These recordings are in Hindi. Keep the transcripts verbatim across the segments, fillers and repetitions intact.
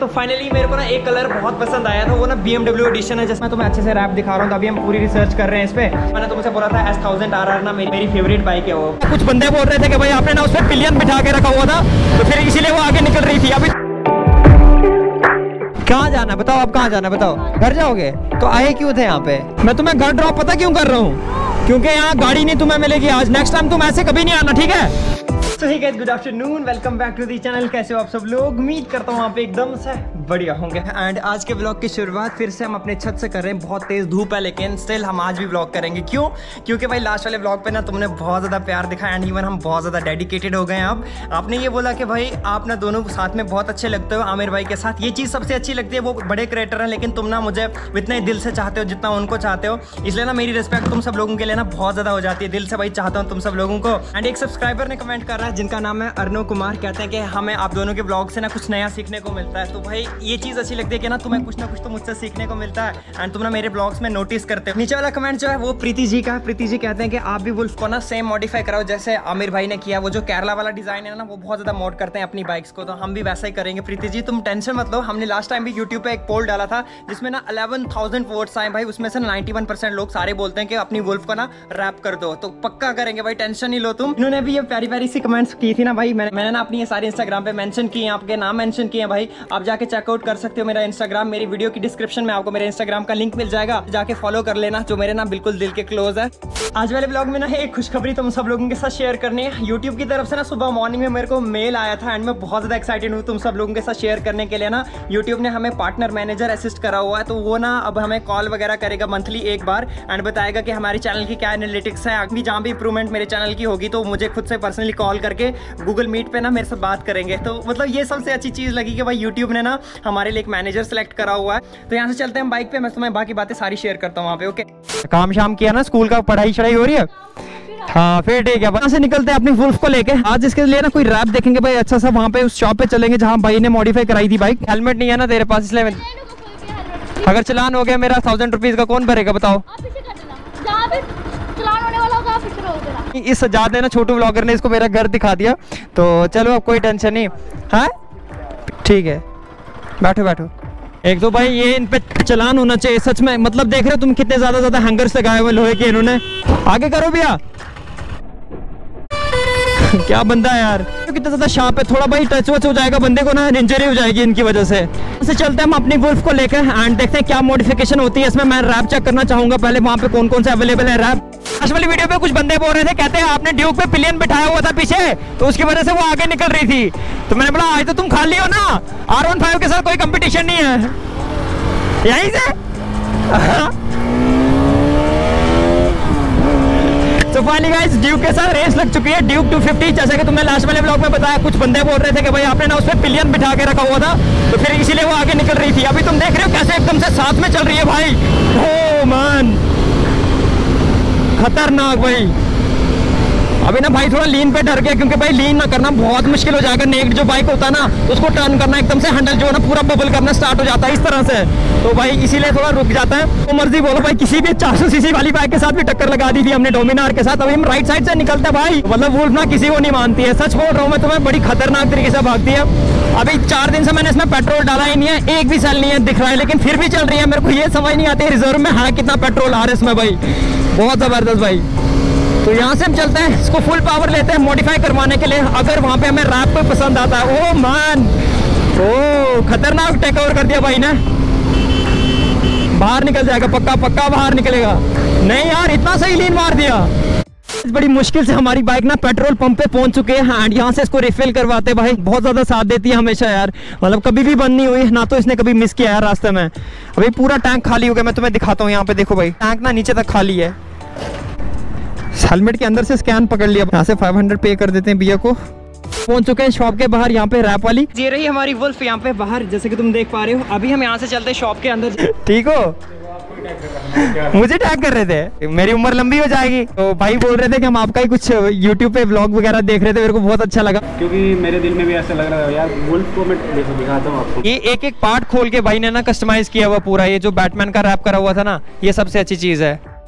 तो फाइनली मेरे को ना एक कलर बहुत पसंद आया था, वो ना बी एम डब्ल्यू एडिशन है, जिसमें तुम्हें अच्छे से रैप दिखा रहा हूँ। तो अभी हम पूरी रिसर्च कर रहे हैं इस पे। मैंने तुमसे बोला था एस थाउजेंड आर आर ना मेरी मेरी फेवरेट बाइक है वो। कुछ बंदे बोल रहे थे कि भाई आपने ना उस पर पिलियन बिठा के रखा हुआ था, तो फिर इसीलिए वो आगे निकल रही थी। अभी कहाँ जाना बताओ, आप कहाँ जाना बताओ? घर जाओगे? तो आए क्यों थे यहाँ पे? मैं तुम्हें घर ड्रॉप पता क्यों कर रहा हूँ? क्योंकि यहाँ गाड़ी नहीं तुम्हें मिलेगी आज। नेक्स्ट टाइम तुम ऐसे कभी नहीं आना, ठीक है? So hey guys, good afternoon, welcome back to the channel। कैसे हो आप सब लोग? उम्मीद करता हूँ वहाँ पे एकदम से बढ़िया होंगे। एंड आज के ब्लॉग की शुरुआत फिर से हम अपने छत से कर रहे हैं। बहुत तेज धूप है लेकिन स्टिल हम आज भी ब्लॉग करेंगे। क्यों? क्योंकि भाई लास्ट वाले ब्लॉग पे ना तुमने बहुत ज़्यादा प्यार दिखाया एंड इवन हम बहुत ज़्यादा डेडिकेटेड हो गए हैं। अब आपने ये बोला कि भाई आप ना दोनों साथ में बहुत अच्छे लगते हो आमिर भाई के साथ। ये चीज़ सबसे अच्छी लगती है। वो बड़े क्रिएटर हैं लेकिन तुम ना मुझे इतने दिल से चाहते हो जितना उनको चाहते हो, इसलिए ना मेरी रिस्पेक्ट तुम सब लोगों के लिए ना बहुत ज़्यादा हो जाती है। दिल से भाई चाहता हूँ तुम सब लोगों को। एंड एक सब्सक्राइबर ने कमेंट कर रहा है जिनका नाम है अर्नव कुमार, कहते हैं कि हमें आप दोनों के ब्लॉग से ना कुछ नया सीखने को मिलता है। तो भाई ये चीज़ अच्छी लगती है कि ना तुम्हें कुछ ना कुछ तो मुझसे सीखने को मिलता है एंड तुम ना मेरे ब्लॉग्स में नोटिस करते हो। नीचे वाला कमेंट जो है वो प्रीति जी का है। प्रीति जी कहते हैं कि आप भी वुल्फ को ना सेम मॉडिफाई कराओ जैसे आमिर भाई ने किया। वो जो केरला वाला डिजाइन है ना वो बहुत ज़्यादा मोड करते हैं अपनी बाइक्स को, तो हम भी वैसा ही करेंगे। प्रीति जी तुम टेंशन मत लो। हमने लास्ट टाइम भी यूट्यूब पे एक पोल डाला था जिसमें ना इलेवन थाउजेंड वोट्स आए भाई। उसमें से नाइन्टी वन परसेंट लोग सारे बोलते हैं कि अपनी वुल्फ को ना रैप कर दो, तो पक्का करेंगे भाई, टेंशन नहीं लो तुम। इन्होंने भी ये प्यारी प्यारी सी कमेंट्स की थी ना भाई, मैंने मैंने ना अपनी ये सारे इंस्टाग्राम पे मेंशन किए हैं, आपके नाम मेंशन किए हैं भाई। आप जाके चेकआउट कर सकते हो मेरा इंस्टाग्राम। मेरी वीडियो की डिस्क्रिप्शन में आपको मेरे इंस्टाग्राम का लिंक मिल जाएगा, जाके फॉलो कर लेना, जो मेरे ना बिल्कुल दिल के क्लोज है। आज वाले ब्लॉग में ना एक खुशखबरी तुम सब लोगों के साथ शेयर करनी है। यूट्यूब की तरफ से ना सुबह मॉर्निंग में मेरे को मेल आया था एंड मैं बहुत ज़्यादा एक्साइटेड हूँ तुम सब लोगों के साथ शेयर करने के लिए ना। यूट्यूब ने हमें पार्टनर मैनेजर असिस्ट करा हुआ है, तो वो ना अब हमें कॉल वगैरह करेगा मंथली एक बार एंड बताएगा कि हमारे चैनल की क्या एनालिटिक्स है। अभी जहाँ भी इंप्रूवमेंट मेरे चैनल की होगी तो मुझे खुद से पर्सनली कॉल करके गूगल मीट पे ना मेरे से बात करेंगे। तो मतलब ये सबसे अच्छी चीज़ लगी कि भाई यूट्यूब ने ना हमारे लिए एक मैनेजर सेलेक्ट करा हुआ है। तो यहाँ से चलते हैं बाइक पे, मैं तुम्हें बाकी बातें सारी शेयर करता हूँ वहाँ पे। ओके, काम शाम किया ना, स्कूल का पढ़ाई शढ़ाई हो रही है? हाँ फिर ठीक है, वहाँ से निकलते हैं अपनी वुल्फ को लेके। आज इसके लिए ना कोई रैप देखेंगे भाई अच्छा सा, वहाँ पे उस शॉप पे चलेंगे जहाँ भाई ने मॉडिफाई कराई थी बाइक। हेलमेट नहीं है ना तेरे पास, इसलिए अगर चलान हो गया मेरा थाउजेंड रुपीज का कौन भरेगा बताओ? इस सजाद ने ना, छोटू ब्लॉगर ने इसको मेरा घर दिखा दिया, तो चलो अब कोई टेंशन नहीं। हाँ ठीक है, बैठो बैठो। एक तो भाई ये इन पे चलान होना चाहिए सच में। मतलब देख रहे हो तुम कितने ज्यादा ज्यादा हैंगर्स लगाए हुए लोहे के इन्होंने। आगे करो भैया। क्या बंदा है यार, कितना ज्यादा शार्प है। थोड़ा भाई टच वच हो जाएगा बंदे को ना, इंजरी हो जाएगी इनकी वजह से। से चलते हैं हम अपनी वुल्फ को लेकर एंड देखते हैं क्या मॉडिफिकेशन होती है इसमें। मैं रैप चेक करना चाहूंगा पहले, वहाँ पे कौन कौन से अवेलेबल है रैप। आज वाली वीडियो पे कुछ बंदे बोल रहे थे, कहते हैं आपने ड्यूक पे पिलियन बिठाया हुआ था पीछे, तो उसकी वजह से वो आगे निकल रही थी। तो मैंने बोला आज तो तुम खाली हो ना, आर वन फाइव के साथ कोई कंपटीशन नहीं है यहीं से। तो फाइनली गाइस ड्यूक के साथ रेस लग चुकी है, ड्यूक टू फिफ्टी। जैसा कि तुमने लास्ट वाले ब्लॉग में बताया, कुछ बंदे बोल रहे थे कि भाई आपने ना उस पर पिलियन बिठा के रखा हुआ था, तो फिर इसीलिए वो आगे निकल रही थी। अभी तुम देख रहे हो कैसे एकदम से साथ में चल रही है भाई। ओ मैन, खतरनाक भाई। अभी ना भाई थोड़ा लीन पे डर गया, क्योंकि भाई लीन ना करना बहुत मुश्किल हो जाएगा। नेक्ड जो बाइक होता है ना, तो उसको टर्न करना एकदम से हैंडल जो है ना पूरा बबल करना स्टार्ट हो जाता है इस तरह से, तो भाई इसीलिए थोड़ा रुक जाता है। तो मर्जी बोलो भाई, किसी भी चार सौ सीसी वाली बाइक के साथ भी टक्कर लगा दी थी हमने डोमिनार के साथ। अभी हम राइट साइड से निकलते हैं भाई, मतलब वुल्फ ना किसी को नहीं मानती है, सच बोल रहा हूँ मैं तुम्हें, बड़ी खतरनाक तरीके से भागती है। अभी चार दिन से मैंने इसमें पेट्रोल डाला ही नहीं है, एक भी सेल नहीं है दिख रहा है, लेकिन फिर भी चल रही है। मेरे को ये समझ नहीं आती रिजर्व में है कितना पेट्रोल आ रहा है इसमें भाई, बहुत जबरदस्त भाई। तो यहाँ से हम चलते हैं, इसको फुल पावर लेते हैं मॉडिफाई करवाने के लिए। अगर वहाँ पे हमें रैप कोई पसंद आता है, ओ मान, ओ खतरनाक टेक ओवर कर दिया भाई ने। बाहर निकल जाएगा, पक्का पक्का बाहर निकलेगा। नहीं यार इतना सही लीन मार दिया। बड़ी मुश्किल से हमारी बाइक ना पेट्रोल पंप पे पहुंच चुके हैं एंड यहाँ से इसको रिफिल करवाते भाई। बहुत ज्यादा साथ देती है हमेशा यार, मतलब कभी भी बंद नहीं हुई ना, तो इसने कभी मिस किया यार रास्ते में। अभी पूरा टैंक खाली हो गया, मैं तुम्हें दिखाता हूँ। यहाँ पे देखो भाई, टैंक ना नीचे तक खाली है। हेलमेट के अंदर से स्कैन पकड़ लिया, यहाँ से फाइव हंड्रेड पे कर देते हैं भैया को। पहुंच चुके हैं शॉप के बाहर, यहाँ पे रैप वाली ये रही हमारी वुल्फ यहाँ पे बाहर, जैसे कि तुम देख पा रहे हो। अभी हम यहाँ से चलते हैं शॉप के अंदर। ठीक हो, मुझे टैग कर रहे थे, मेरी उम्र लंबी हो जाएगी। तो भाई बोल रहे थे कि हम आपका ही कुछ यूट्यूब पे व्लॉग वगैरह देख रहे थे, मेरे को बहुत अच्छा लगा, क्योंकि मेरे दिल में भी ऐसा लग रहा है यार वुल्फ को मैं दिखाता हूँ आपको। ये एक एक पार्ट खोल के भाई ने ना कस्टमाइज किया हुआ पूरा, ये जो बैटमैन का रैप करा हुआ था ना, ये सबसे अच्छी चीज है।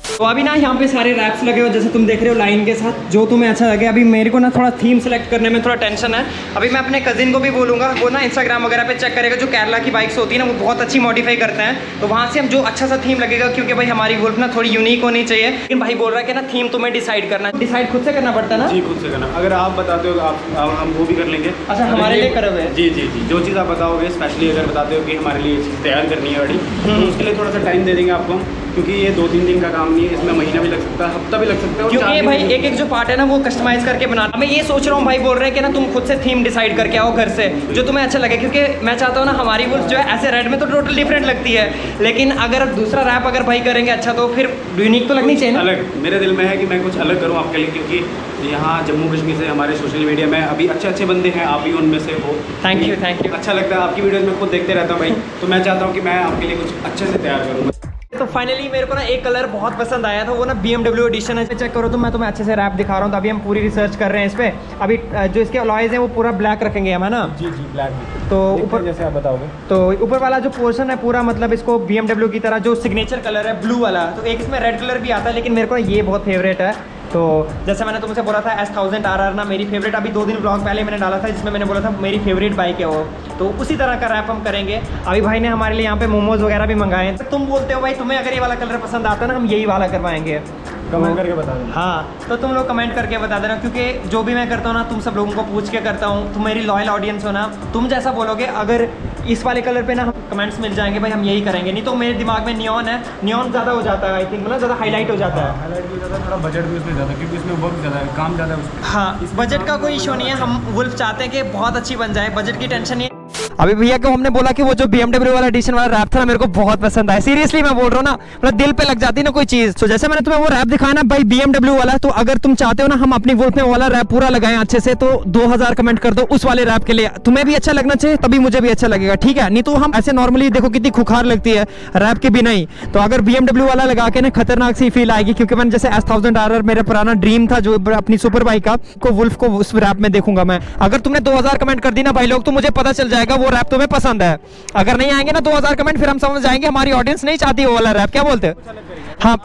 तो अभी ना यहाँ पे सारे रैप्स लगे हो जैसे तुम देख रहे हो लाइन के साथ, जो तुम्हें अच्छा लगे। अभी मेरे को ना थोड़ा थीम सेलेक्ट करने में थोड़ा टेंशन है। अभी मैं अपने कजिन को भी बोलूँगा, वो ना इंस्टाग्राम वगैरह पे चेक करेगा, जो केरला की बाइक्स होती है ना वो बहुत अच्छी मॉडिफाई करते हैं, तो वहाँ से हम जो अच्छा सा थीम लगेगा, क्योंकि भाई हमारी वुल्फ ना थोड़ी यूनिक होनी चाहिए। लेकिन भाई बोल रहा है कि ना थीम तुम्हें डिसाइड करना है, डिसाइड खुद से करना पड़ता है ना? जी खुद से करना, अगर आप बताते हो आप हम वो भी कर लेंगे। अच्छा हमारे लिए करोगे? जी जी जी, जो चीज़ आप बताओगे स्पेशली अगर बताते हो कि हमारे लिए चीज़ तैयार करनी है गाड़ी, तो उसके लिए थोड़ा सा टाइम दे देंगे आपको, क्योंकि ये दो तीन दिन का काम नहीं है, इसमें महीना भी लग सकता है, हफ्ता भी लग सकता है, क्योंकि भाई एक एक जो पार्ट है ना वो कस्टमाइज करके बनाना। मैं ये सोच रहा हूँ, भाई बोल रहे हैं कि ना तुम खुद से थीम डिसाइड करके आओ घर से, जो तुम्हें अच्छा लगे, क्योंकि मैं चाहता हूँ ना हमारी वुल्फ जो है ऐसे रेड में तो टोटल डिफरेंट लगती है, लेकिन अगर दूसरा रैप अगर भाई करेंगे अच्छा तो फिर यूनिक तो लगनी चाहिए ना। अलग मेरे दिल में है कि मैं कुछ अलग करूँ आपके लिए, क्योंकि यहाँ जम्मू कश्मीर से हमारे सोशल मीडिया में अभी अच्छे अच्छे बंदे हैं, आप भी उनमें से हो। थैंक यू थैंक यू, अच्छा लगता है आपकी वीडियोज़ में खुद देखते रहता हूँ भाई, तो मैं चाहता हूँ कि मैं आपके लिए कुछ अच्छे से तैयार करूँ। तो फाइनली मेरे को ना एक कलर बहुत पसंद आया था, वो ना बी एम डब्ल्यू एडिशन है। चेक करो तो मैं तुम्हें अच्छे से रैप दिखा रहा हूँ। तो अभी हम पूरी रिसर्च कर रहे हैं इस पे। अभी जो इसके अलॉयज हैं वो पूरा ब्लैक रखेंगे हम, है ना? जी जी ब्लैक। तो ऊपर जैसे आप बताओगे, तो ऊपर वाला जो पोर्शन है पूरा मतलब इसको बी एम डब्ल्यू की तरह जो सिग्नेचर कलर है ब्लू वाला, तो एक इसमें रेड कलर भी आता है, लेकिन मेरे को ये बहुत फेवरेट है। तो जैसे मैंने तुमसे बोला था एस थाउजेंड आर आर ना मेरी फेवरेट, अभी दो दिन ब्लॉग पहले मैंने डाला था जिसमें मैंने बोला था मेरी फेवरेट बाइक है वो, तो उसी तरह का रैप हम करेंगे। अभी भाई ने हमारे लिए यहाँ पे मोमोज वगैरह भी मंगाए हैं। तो तुम बोलते हो भाई तुम्हें अगर ये वाला कलर पसंद आता है ना, हम यही वाला करवाएंगे। कमेंट करके बता देना। हाँ तो तुम लोग कमेंट करके बता देना, क्योंकि जो भी मैं करता हूँ ना तुम सब लोगों को पूछ के करता हूँ। तुम मेरी लॉयल ऑडियंस हो ना, तुम जैसा बोलोगे अगर इस वाले कलर पे ना हम कमेंट्स मिल जाएंगे भाई हम यही करेंगे। नहीं तो मेरे दिमाग में नियॉन है, नियॉन ज़्यादा हो जाता है आई थिंक, मतलब ज़्यादा हाईलाइट हो जाता है। हाईलाइट भी ज़्यादा, थोड़ा बजट भी उसमें ज़्यादा, क्योंकि इसमें वर्क ज़्यादा है, काम ज़्यादा है। हाँ बजट का कोई इशू नहीं है, हम वुल्फ चाहते हैं कि बहुत अच्छी बन जाए, बजट की टेंशन नहीं है। अभी भैया को हमने बोला कि वो जो बी एम डब्ल्यू वाला एडिशन वाला रैप था ना मेरे को बहुत पसंद आया। सीरियसली मैं बोल रहा हूँ ना, मतलब दिल पे लग जाती है ना कोई चीज। तो जैसे मैंने तुम्हें वो रैप दिखाया ना भाई बी एम डब्ल्यू वाला, तो अगर तुम चाहते हो ना हम अपनी वुल्फ में वाला रैप पूरा लगाएं अच्छे से, तो दो हज़ार कमेंट कर दो उस वाले रैप के लिए। तुम्हें भी अच्छा लगना चाहिए तभी मुझे भी अच्छा लगेगा, ठीक है? नहीं तो हम ऐसे नॉर्मली देखो कितनी खुखार लगती है रैप के बिना ही। तो अगर बी एम डब्ल्यू वाला लगा के ना खतरनाक सी फील आएगी, क्योंकि मैंने जैसे एस थाउजेंड आर आर मेरा पुराना ड्रीम था जो अपनी सुपर बाइक का, को वुल्फ को उस रैप में देखूंगा मैं। अगर तुमने दो हज़ार कमेंट कर दी ना भाई लोग, तो मुझे पता चल जाएगा वो रैप तुम्हें पसंद है। अगर नहीं आएंगे ना दो हज़ार कमेंट, फिर हम समझ जाएंगे हमारी ऑडियंस नहीं चाहती वो वाला रैप। क्या बोलते हो? हाँ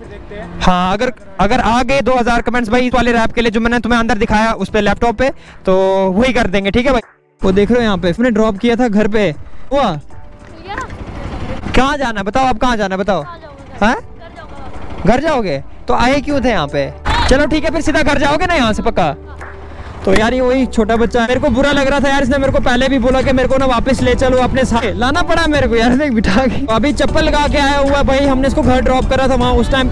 हाँ अगर अगर आ गए दो हज़ार कमेंट्स भाई इस वाले रैप के लिए जो मैंने तुम्हें अंदर दिखाया उस पे लैपटॉप पे, तो वही कर देंगे, ठीक है भाई? वो देख रहे हो यहाँ पे मैंने ड्रॉप किया था घर पे। हुआ कहाँ जाना बताओ, आप कहाँ जाना बताओ? हाँ घर जाओगे? तो आए क्यों थे यहाँ पे? चलो ठीक है फिर सीधा घर जाओगे ना यहाँ से पक्का? तो यार ये वही छोटा बच्चा है, मेरे को बुरा लग रहा था यार, इसने मेरे को पहले भी बोला कि मेरे को ना वापस ले चलो अपने साथ, लाना पड़ा मेरे को यार, देख बिठा के। अभी चप्पल लगा के आया हुआ भाई, हमने इसको घर ड्रॉप करा था वहाँ उस टाइम।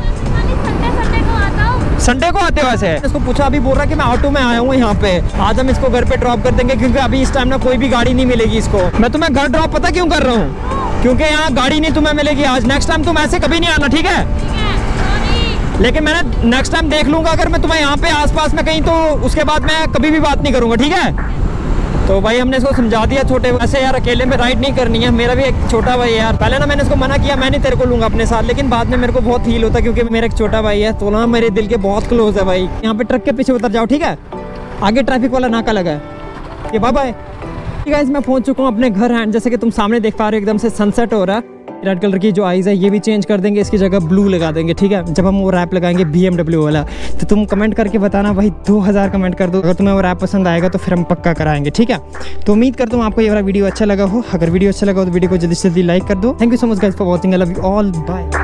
संडे को आते हो वैसे? इसको पूछा, अभी बोल रहा कि मैं ऑटो में आया हूँ यहाँ पे, आज हम इसको घर पे ड्रॉप कर देंगे, क्योंकि अभी इस टाइम ना कोई भी गाड़ी नहीं मिलेगी इसको। मैं तुम्हें घर ड्रॉप पता क्यों कर रहा हूँ? क्योंकि यहाँ गाड़ी नहीं तुम्हें मिलेगी आज। नेक्स्ट टाइम तुम ऐसे कभी नहीं आना, ठीक है? लेकिन मैंने नेक्स्ट टाइम देख लूंगा अगर मैं तुम्हें यहाँ पे आसपास में कहीं, तो उसके बाद मैं कभी भी बात नहीं करूंगा, ठीक है? तो भाई हमने इसको समझा दिया, छोटे वैसे यार अकेले में राइड नहीं करनी है, मेरा भी एक छोटा भाई है यार। पहले ना मैंने इसको मना किया, मैं नहीं तेरे को लूंगा अपने साथ, लेकिन बाद में मेरे को बहुत फील होता क्योंकि मेरा एक छोटा भाई है, तो ना मेरे दिल के बहुत क्लोज है भाई। यहाँ पे ट्रक के पीछे उतर जाओ, ठीक है? आगे ट्रैफिक वाला नाका लगा है, ये बाय बाय। गाइस मैं पहुंच चुका हूँ अपने घर एंड जैसे कि तुम सामने देख पा रहे हो एकदम से सनसेट हो रहा है। रेड कलर की जो आइज़ है ये भी चेंज कर देंगे, इसकी जगह ब्लू लगा देंगे, ठीक है? जब हम वो रैप लगाएंगे बी एम डब्ल्यू वाला, तो तुम कमेंट करके बताना भाई, दो हज़ार कमेंट कर दो। अगर तुम्हें वो रैप पसंद आएगा तो फिर हम पक्का कराएंगे, ठीक है? तो उम्मीद करता हूँ आपको ये वाला वीडियो अच्छा लगा हो। अगर वीडियो अच्छा लगा हो तो वीडियो को जल्दी से जल्दी लाइक कर दो। Thank you so much guys for watching, I love you all, bye.